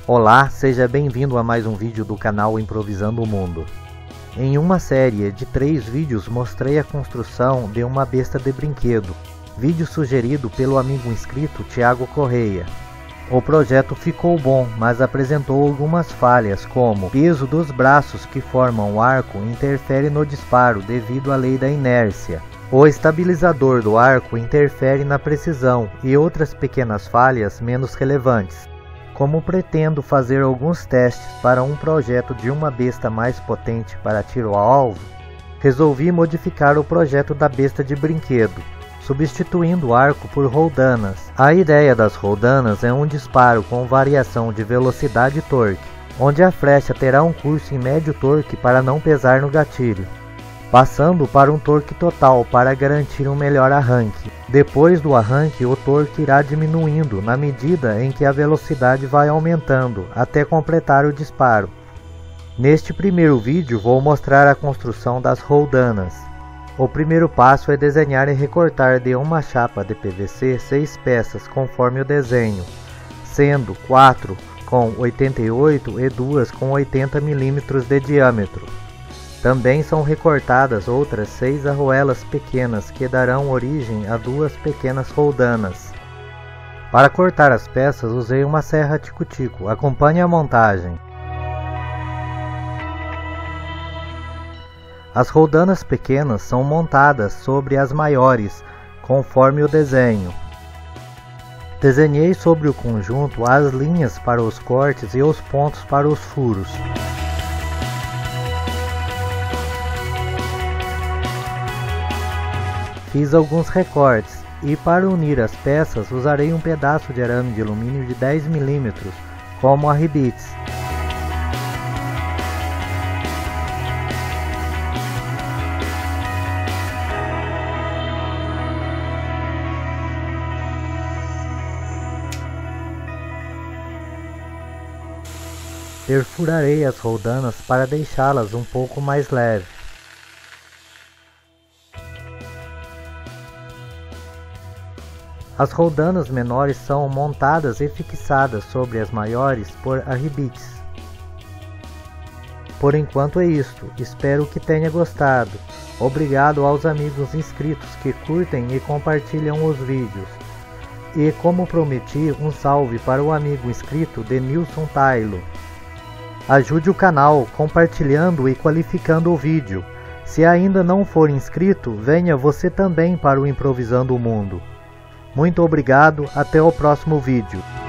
Olá, seja bem-vindo a mais um vídeo do canal Improvisando o Mundo. Em uma série de 3 vídeos mostrei a construção de uma besta de brinquedo, vídeo sugerido pelo amigo inscrito Thiago Correia. O projeto ficou bom, mas apresentou algumas falhas, como o peso dos braços que formam o arco interfere no disparo devido à lei da inércia. O estabilizador do arco interfere na precisão e outras pequenas falhas menos relevantes. Como pretendo fazer alguns testes para um projeto de uma besta mais potente para tiro ao alvo, resolvi modificar o projeto da besta de brinquedo, substituindo o arco por roldanas. A ideia das roldanas é um disparo com variação de velocidade e torque, onde a flecha terá um curso em médio torque para não pesar no gatilho, passando para um torque total para garantir um melhor arranque. Depois do arranque, o torque irá diminuindo na medida em que a velocidade vai aumentando até completar o disparo. Neste primeiro vídeo vou mostrar a construção das roldanas. O primeiro passo é desenhar e recortar de uma chapa de PVC 6 peças conforme o desenho, sendo 4 com 88 e 2 com 80 mm de diâmetro. Também são recortadas outras 6 arruelas pequenas que darão origem a 2 pequenas roldanas. Para cortar as peças usei uma serra tico-tico, acompanhe a montagem. As roldanas pequenas são montadas sobre as maiores, conforme o desenho. Desenhei sobre o conjunto as linhas para os cortes e os pontos para os furos. Fiz alguns recortes e para unir as peças usarei um pedaço de arame de alumínio de 10 mm como arribites. Perfurarei as roldanas para deixá-las um pouco mais leves. As roldanas menores são montadas e fixadas sobre as maiores por arribites. Por enquanto é isto, espero que tenha gostado. Obrigado aos amigos inscritos que curtem e compartilham os vídeos. E como prometi, um salve para o amigo inscrito Denilson Tailo. Ajude o canal compartilhando e qualificando o vídeo. Se ainda não for inscrito, venha você também para o Improvisando o Mundo. Muito obrigado, até o próximo vídeo.